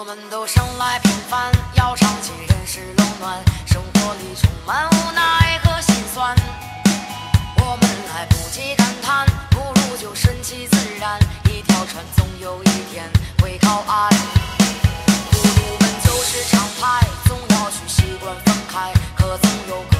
我们都生来平凡，要尝尽人世冷暖，生活里充满无奈和心酸。我们来不及感叹，不如就顺其自然，一条船总有一天会靠岸。路本就是常态，总要去习惯分开，可总有。